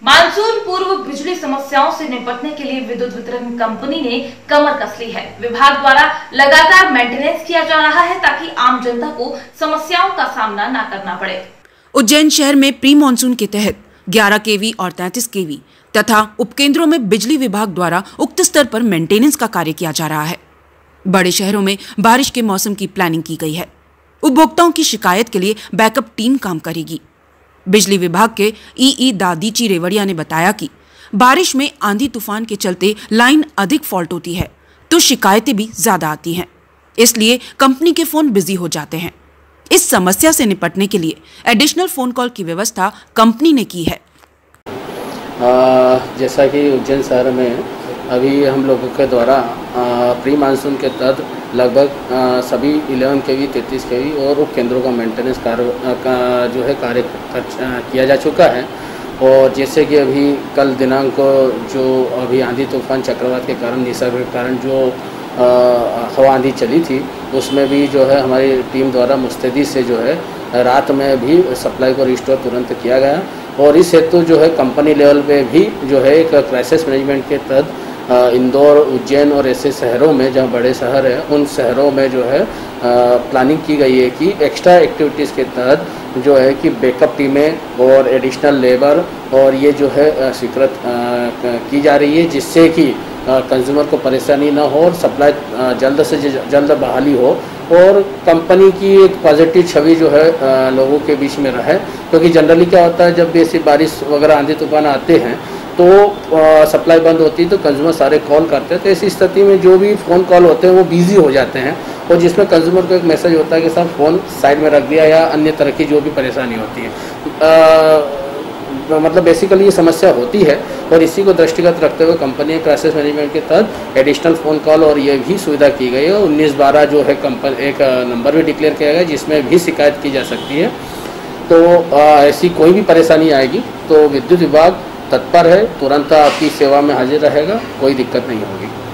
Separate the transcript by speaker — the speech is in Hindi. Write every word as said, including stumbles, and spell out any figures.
Speaker 1: मानसून पूर्व बिजली समस्याओं से निपटने के लिए विद्युत वितरण कंपनी ने कमर कस ली है। विभाग द्वारा लगातार मेंटेनेंस किया जा रहा है ताकि आम जनता को समस्याओं का सामना न करना पड़े।
Speaker 2: उज्जैन शहर में प्री मानसून के तहत ग्यारह केवी और तैंतीस केवी तथा उपकेंद्रों में बिजली विभाग द्वारा उक्त स्तर पर मेंटेनेंस का कार्य किया जा रहा है। बड़े शहरों में बारिश के मौसम की प्लानिंग की गई है। उपभोक्ताओं की शिकायत के लिए बैकअप टीम काम करेगी। बिजली विभाग के ई दादीची रेवड़िया ने बताया कि बारिश में आंधी तूफान के चलते लाइन अधिक फॉल्ट होती है तो शिकायतें भी ज्यादा आती हैं, इसलिए कंपनी के फोन बिजी हो जाते हैं। इस समस्या से निपटने के लिए एडिशनल फोन कॉल की व्यवस्था कंपनी ने की है।
Speaker 3: आ, जैसा कि उज्जैन शहर में अभी हम लोगों के द्वारा प्री मानसून के तहत लगभग सभी ग्यारह केवी, तैंतीस केवी और उप केंद्रों का मेंटेनेंस कार्य का जो है कार्य किया जा चुका है। और जैसे कि अभी कल दिनांक को जो अभी आंधी तूफान चक्रवात के कारण, निसर्ग के कारण जो हवा आंधी चली थी, उसमें भी जो है हमारी टीम द्वारा मुस्तैदी से जो है रात में भी सप्लाई को रिस्टोर तुरंत किया गया। और इस हेतु जो है कंपनी लेवल पे भी जो है एक क्राइसिस मैनेजमेंट के तहत इंदौर, उज्जैन और ऐसे शहरों में जहाँ बड़े शहर हैं उन शहरों में जो है प्लानिंग की गई है कि एक्स्ट्रा एक्टिविटीज़ के तहत जो है कि बैकअप टीमें और एडिशनल लेबर और ये जो है स्वीकृत की जा रही है, जिससे कि कंज्यूमर को परेशानी ना हो और सप्लाई जल्द से जल्द बहाली हो और कंपनी की एक पॉजिटिव छवि जो है लोगों के बीच में रहे। क्योंकि जनरली क्या होता है, जब भी ऐसी बारिश वगैरह आंधी तूफान आते हैं तो सप्लाई बंद होती है तो कंज्यूमर सारे कॉल करते हैं। तो ऐसी स्थिति में जो भी फ़ोन कॉल होते हैं वो बिजी हो जाते हैं और जिसमें कंज्यूमर को एक मैसेज होता है कि साहब फ़ोन साइड में रख दिया या अन्य तरह की जो भी परेशानी होती है। आ, मतलब बेसिकली ये समस्या होती है और इसी को दृष्टिगत रखते हुए कंपनी क्राइसिस मैनेजमेंट के तहत एडिशनल फ़ोन कॉल और ये भी सुविधा की गई है। उन्नीस बारह जो है कंपनी एक नंबर भी डिक्लेयर किया गया जिसमें भी शिकायत की जा सकती है। तो आ, ऐसी कोई भी परेशानी आएगी तो विद्युत विभाग तत्पर है, तुरंत आपकी सेवा में हाजिर रहेगा, कोई दिक्कत नहीं होगी।